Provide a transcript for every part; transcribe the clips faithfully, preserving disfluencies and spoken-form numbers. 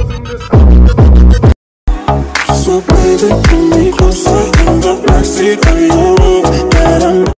So baby, bring me closer in the backseat of your room that I'm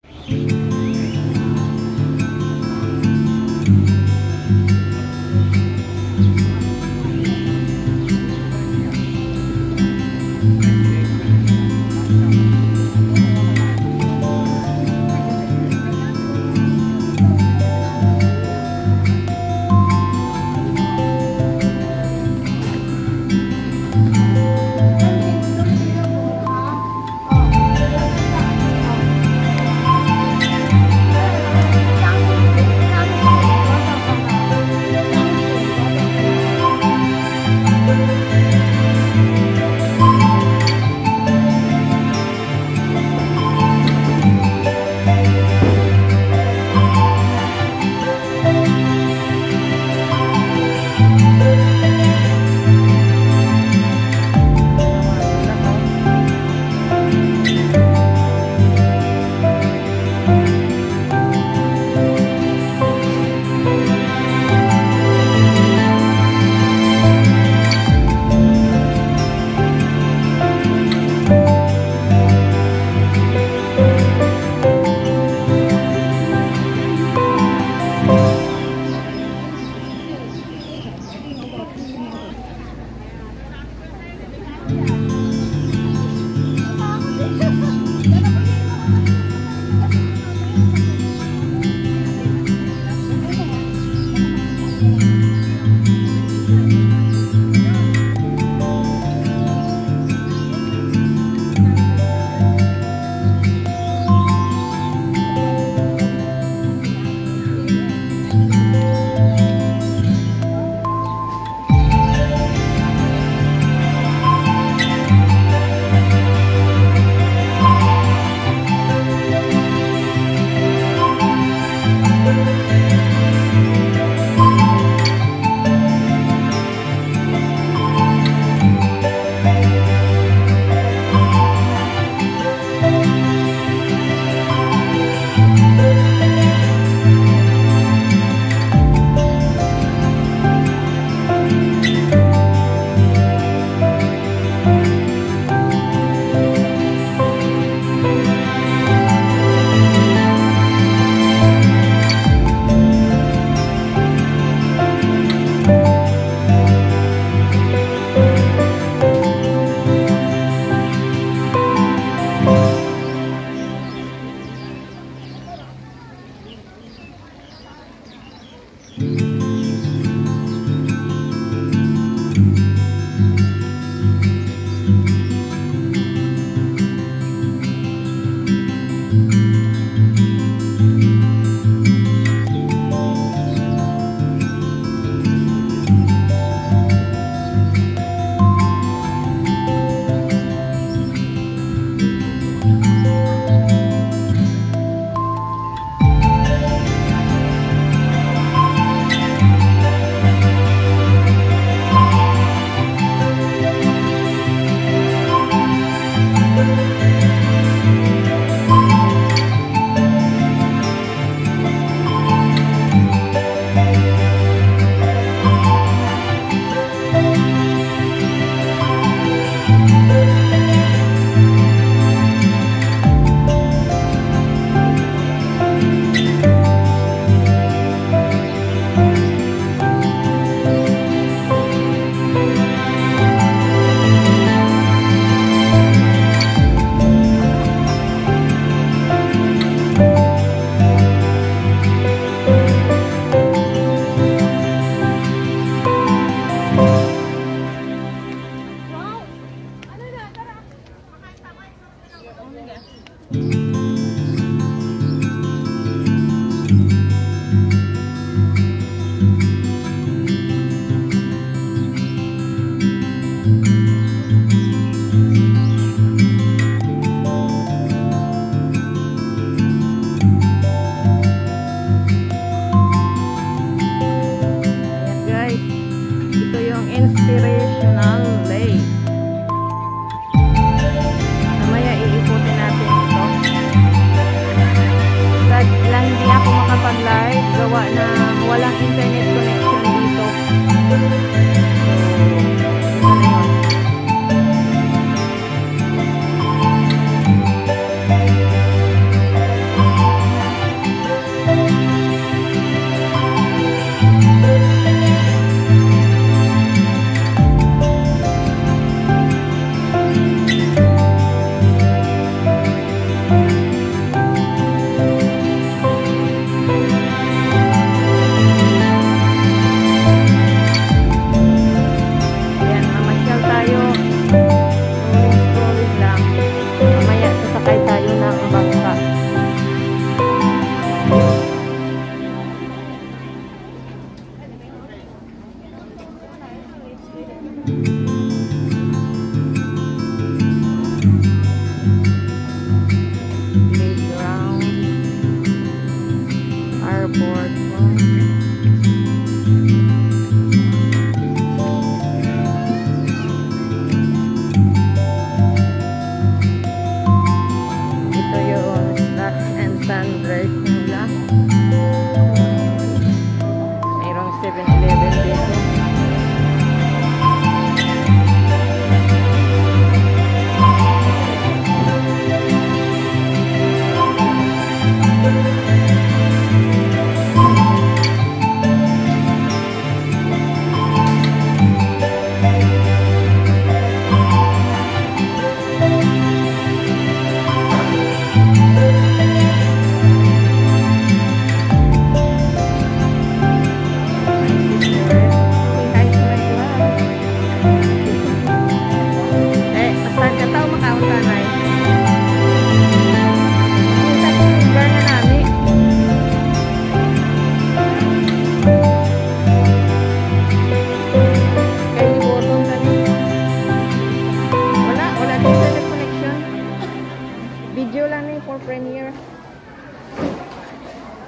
gawa ng walang internet connection dito. So,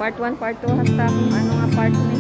Part one, part two, hasta kung ano nga part ni.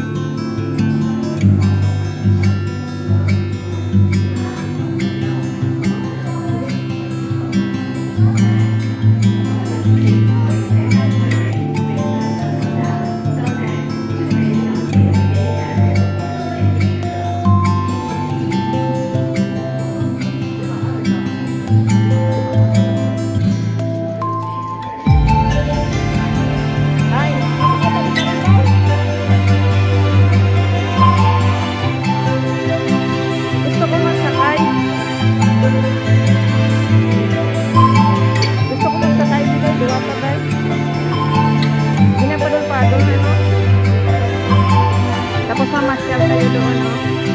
Mamasyal tayo doon, no?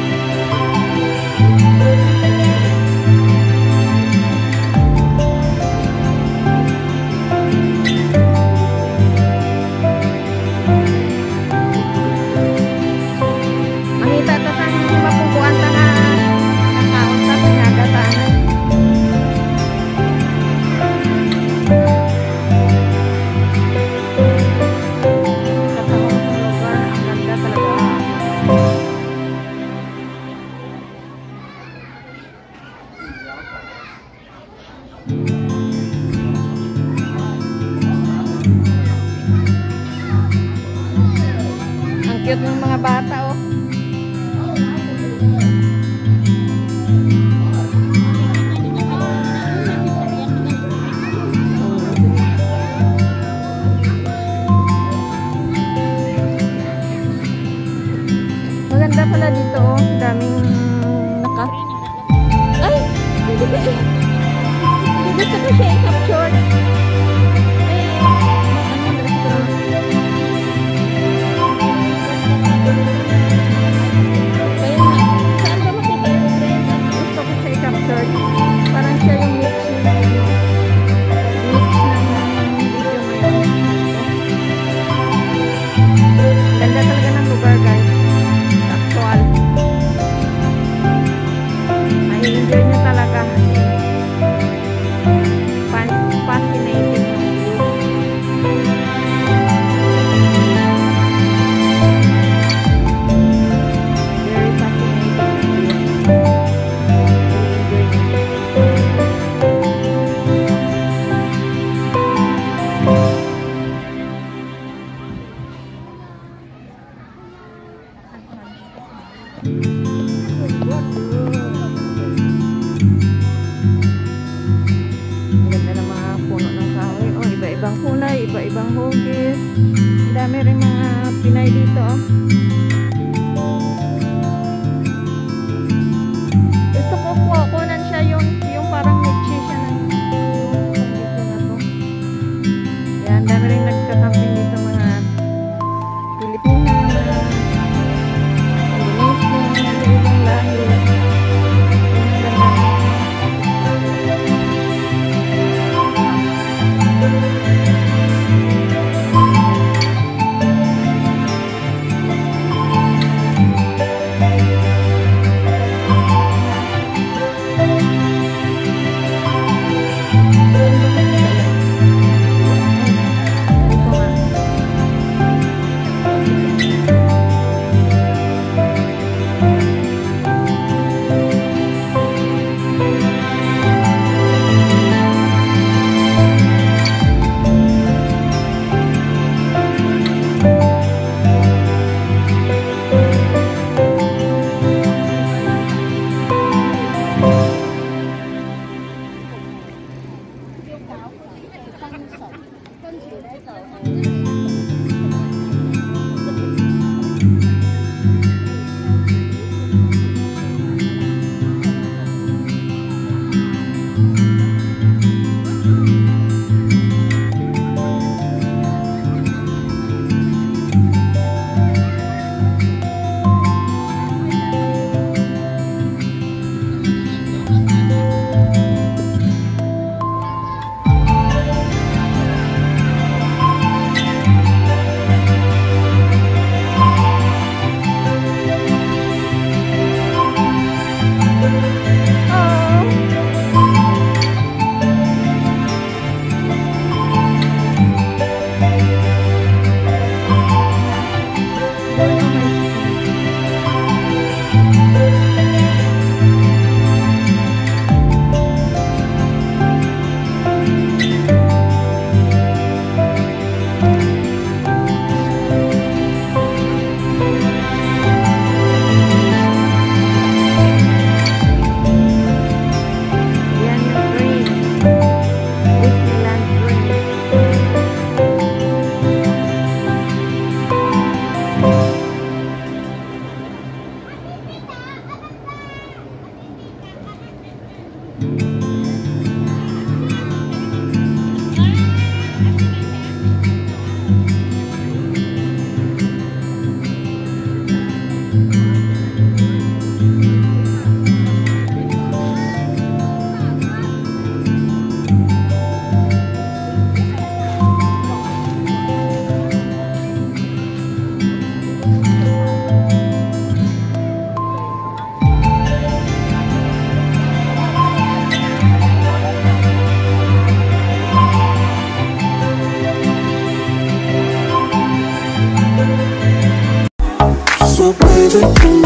Mangita ka sa hindi mapupuan ta na nakaon sa pinagatanan. Katawang sa lugar, ang ganda talaga. Ang cute ng mga bata, oh. Maganda pala dito, oh. Daming naka... Ay! Hindi ko siya... Hindi gusto ko siya i-capture. Ay, ano na restaurant. Kaya nga, saan ba makita yung friend? Gusto ko siya i-capture. Parang siya yung mix ng ano. Mix ng video ngayon. Ganda talaga ng lugar, guys. Actual. Mai-enjoy nyo talaga. Fascinating yung view. Very fascinating yung view. Iba-ibang kulay, iba-ibang hugis. Ang dami rin mga Pinay dito, oh. Gusto ko po, kunan siya yung, yung parang niche siya ng dito na to. Yan, ang dami rin nagkakamping dito mga Pilipina, mga Indonesian. So baby,